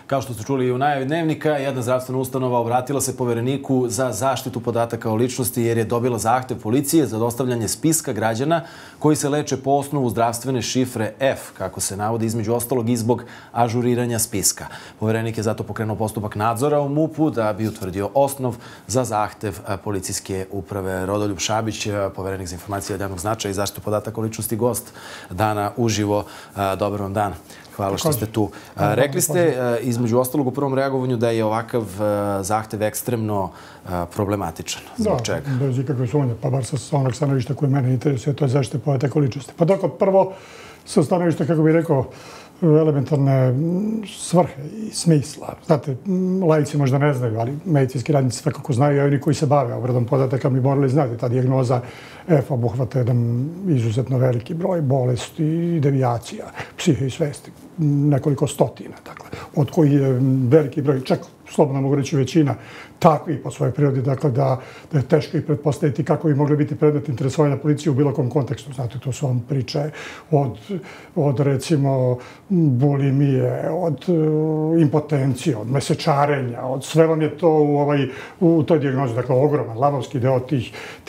Kao što ste čuli i u najavi Dnevnika, jedna zdravstvena ustanova obratila se Povereniku za zaštitu podataka o ličnosti jer je dobila zahtev policije za dostavljanje spiska građana koji se leče po osnovu zdravstvene šifre F, kako se navodi između ostalog i zbog ažuriranja spiska. Poverenik je zato pokrenuo postupak nadzora u MUP-u da bi utvrdio osnov za zahtev policijske uprave. Rodoljub Šabić, Poverenik za informacije od javnog značaja i zaštitu podataka o ličnosti, gost dana uživo. Dobar vam dan. Hvala što ste tu. Rekli ste, između ostalog, u prvom reagovanju da je ovakav zahtev ekstremno problematičan. Zbog čega? Da, bez ikakve sumnje. Pa bar sa onog stanovišta koje mene interesuje, to je zaštita podataka o ličnosti. Pa dakle, prvo, sa stanovišta, kako bih rekao, elementarne svrhe i smisla. Znate, laici možda ne znaju, ali medicinski radnici svakako znaju, a oni koji se bave obradom podataka mi morali znati. Ta dijagnoza F obuhvata jedan izuzetno veliki broj bolesti i devijacija, psihe i svesti, nekoliko stotina, dakle, od koji je veliki broj, čak slobodno mogu reći većina, takvi po svojoj prirodi, dakle, da je teško ih pretpostaviti kako bi mogli biti predmet interesovanja policije u bilo kom kontekstu. Znate, to su vam priče od recimo, bulimije, od impotencije, od mesečarenja, od sve vam je to u toj dijagnozi, dakle, ogroman, lavovski deo tih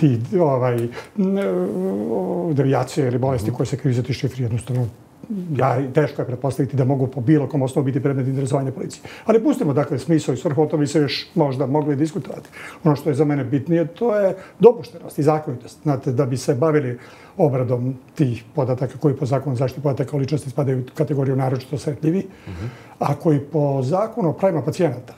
devijacije ili bolesti koje se kriju za ti šifri, jednostavno teško je pretpostaviti da mogu po bilo kom osnovu biti predmet interesovanja policije. Ali pustimo, dakle, smisao i svrhu, o tome bi se još možda mogli diskutovati. Ono što je za mene bitnije, to je dopuštenost i zakonitost. Znate, da bi se bavili obradom tih podataka koji po zakonu zaštite podataka o ličnosti spadaju u kategoriju naročito osetljivi, a koji po zakonu o pravima pacijenata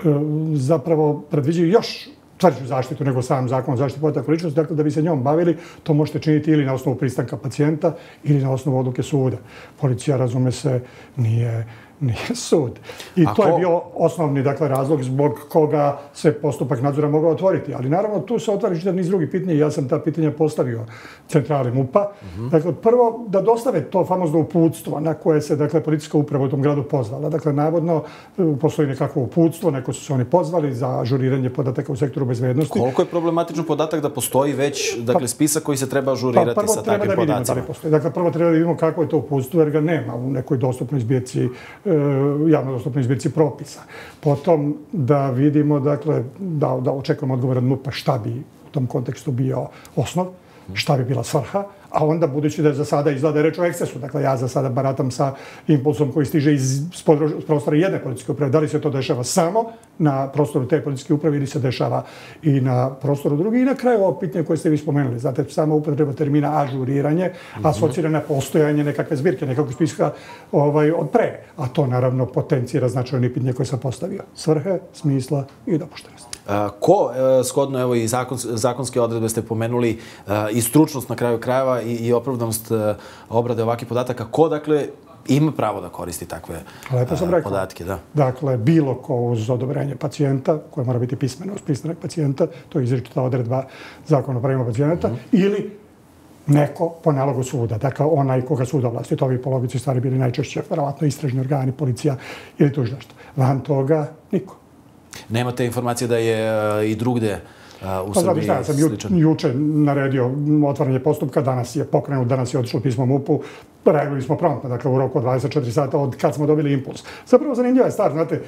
zapravo predviđaju još tvrđu zaštitu nego sam zakon o zaštiti podataka o ličnosti. Dakle, da bi se njom bavili, to možete činiti ili na osnovu pristanka pacijenta ili na osnovu odluke suda. Policija, razume se, nije sud. I to je bio osnovni, dakle, razlog zbog koga se postupak nadzora mogao otvoriti. Ali naravno, tu se otvara čitav niz drugih pitanja i ja sam ta pitanja postavio centrali MUP-a. Dakle, prvo, da dostave to famozno uputstvo na koje se, dakle, policijska uprava u tom gradu pozvala. Dakle, navodno, postoji nekakvo uputstvo, neko su se oni pozvali za ažuriranje podataka u sektoru bezbednosti. Koliko je problematičan podatak da postoji već, dakle, spisak koji se treba ažurirati sa takvim podacima? Dakle, prvo treba da vidimo kako je to uputstvo, jer ga nema u nekoj dostupnoj zbirci, javno dostupnoj zbirci propisa. Potom da vidimo, dakle, da očekujemo odgovor od MUP-a šta bi u tom kontekstu bio osnov, šta bi bila svrha, a onda, budući da za sada izgleda reč o ekscesu, dakle, ja za sada baratam sa impulsom koji stiže iz prostora jedne policijske uprave, da li se to dešava samo na prostoru te policijske uprave ili se dešava i na prostoru drugi. I na kraju ovo pitanje koje ste vi spomenuli, znate, sama upotreba termina ažuriranje, asocira na postojanje nekakve zbirke, nekakvog spiska od pre, a to naravno potencira značajno pitanje koje sam postavio. Svrhe, smisla i dopuštenosti. Ko, shodno, evo i zakonske odredbe ste pomenuli, i stručnost na kraju krajeva i opravdanost obrade ovakvih podataka, ko, dakle, ima pravo da koristi takve podatke? Dakle, bilo ko uz odobrenje pacijenta, koje mora biti pismeno uz pristanak pacijenta, to je izričita odredba zakona o pravima pacijenta, ili neko po nalogu suda, dakle, onaj koga sud ovlasti. To bi po logici stvari bili najčešće, verovatno, istražni organi, policija ili tužilaštvo. Van toga, niko. Nemate informacije da je i drugde u Srbiji sličan? Ja sam juče naredio otvaranje postupka, danas je pokrenut, danas je otišlo pismo MUP-u, reagovali smo promptno, dakle, u roku od 24 sata od kad smo dobili impuls. Zapravo zanimljiva je stvar, znate,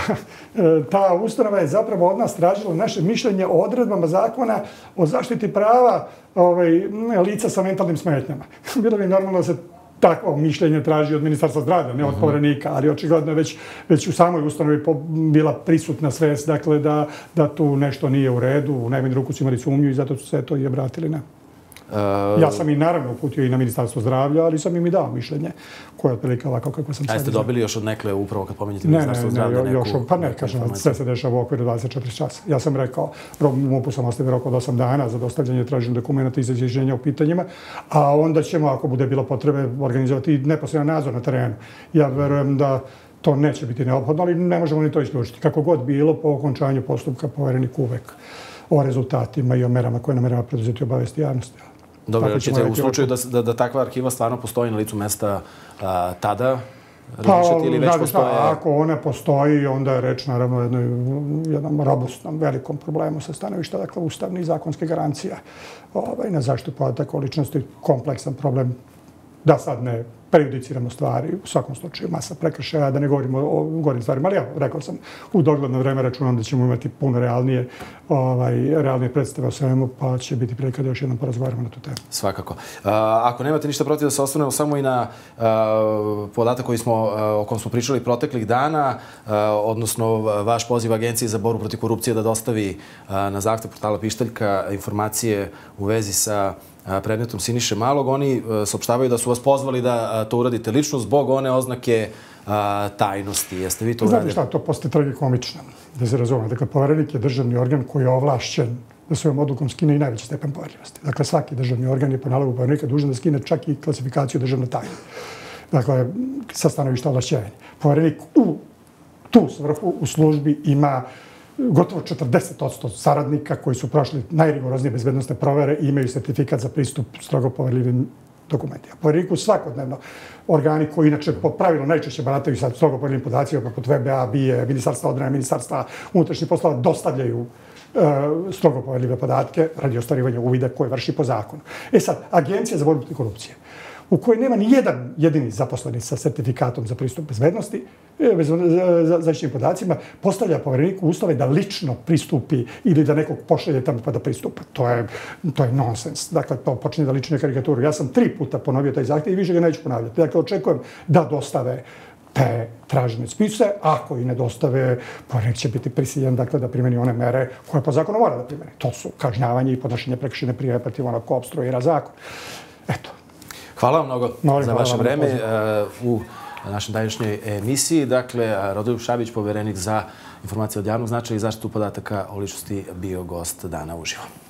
ta ustanova je zapravo od nas tražila naše mišljenje o odredbama zakona o zaštiti prava lica sa mentalnim smetnjama. Bilo bi normalno da se takvo mišljenje traži od Ministarstva zdravlja, ne od Poverenika, ali očigledno je već u samoj ustanovi bila prisutna svest, dakle, da tu nešto nije u redu, u najmanju ruku su imali sumnju i zato su se to i obratili na. Ja sam i naravno uputio i na Ministarstvo zdravlja, ali sam im i dao mišljenje koje je otprilike ovako kako sam sad. A ste dobili još od nekle upravo kad pomenjete Ministarstvo zdravlja? Ne, pa ne, kažem, sve se dešava u okviru 24 časa. Ja sam rekao, MUP-u sam ostavio rok od 8 dana za dostavljanje traženih dokumenta i za izjašnjenje o pitanjima, a onda ćemo, ako bude bilo potrebe, organizovati neposredan nadzor na terenu. Ja verujem da to neće biti neophodno, ali ne možemo ni to isključiti. Kako god bilo, po okončanju postupka Poverenik uvek o rezultatima i o merama koje namerava preduzeti obavesti javnosti. Dobro, ćete u slučaju da takva arhiva stvarno postoji na licu mesta tada različiti ili već postoje? Ako ona postoji, onda je reč naravno o jednom robustnom, velikom problemu sa stanovišta, dakle, ustavne i zakonske garancija na zaštitu podataka o ličnosti, kompleksan problem Da sad ne prejudiciramo stvari, u svakom slučaju masa prekršaja, da ne govorimo o gorim stvarima, ali rekao sam, u dogledno vreme računam da ćemo imati puno realnije predstave o svemu, pa će biti prilika da još jednom porazgovaramo na tu temu. Svakako. Ako nemate ništa protiv da se osvrnemo samo i na podatak o kom smo pričali proteklih dana, odnosno vaš poziv Agenciji za borbu protiv korupcije da dostavi na zahtev portala Pištaljka informacije u vezi sa predmetom Siniše Malog, oni saopštavaju da su vas pozvali da to uradite lično zbog one oznake tajnosti. Jeste vi to uradili? Znate šta, to postaje tragikomično, da se razume. Dakle, poverenik je državni organ koji je ovlašćen da svojom odlukom skine i najveći stepen poverljivosti. Dakle, svaki državni organ je po nalogu poverenika dužan da skine čak i klasifikaciju državne tajne. Dakle, sa stanovišta ovlašćenja. Poverenik u tu svrhu u službi ima gotovo 40% saradnika koji su prošli najrigoroznije bezbednosne provere i imaju sertifikat za pristup strogo poverljivim dokumentima. Povereniku svakodnevno organi koji inače po pravilu najčešće barataju sa strogo poverljivim podacima poput VBA, BIA, Ministarstva odbrane, Ministarstva unutrašnjih poslova dostavljaju strogo poverljive podatke radi ostvarivanja uvida koje vrši po zakonu. Sad, Agencija za borbu protiv korupcije, u kojoj nema ni jedan jedini zaposleni sa sertifikatom za pristup bezbednosti, zaštićenim podacima, postavlja povereniku uslove da lično pristupi ili da nekog pošalje tamo pa da pristupa. To je nonsens. Dakle, to počinje da liči na karikaturu. Ja sam 3 puta ponovio taj zahtjev i više ga neću ponavljati. Dakle, očekujem da dostave te tražene spise. Ako i ne dostave, poverenik će biti prisiljen da primeni one mere koje po zakonu mora da primeni. To su kažnjavanje i podnošenje prekršajne prijave protiv onog ko opstruira zakon. Eto. Hvala vam mnogo za vaše vreme u našoj današnjoj emisiji. Dakle, Rodoljub Šabić, poverenik za informacije od javnog značaja i zaštitu podataka o ličnosti, bio gost Dana uživo.